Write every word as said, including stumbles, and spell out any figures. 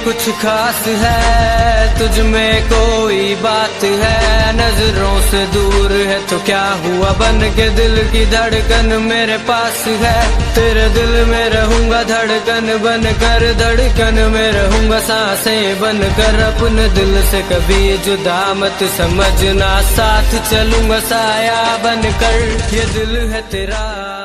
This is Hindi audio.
कुछ खास है, तुझ में कोई बात है, नजरों से दूर है तो क्या हुआ, बन के दिल की धड़कन मेरे पास है। तेरे दिल में रहूंगा धड़कन बन कर, धड़कन में रहूंगा सांसें बन कर। अपने दिल से कभी जुदा मत समझना, साथ चलूंगा साया बन कर। ये दिल है तेरा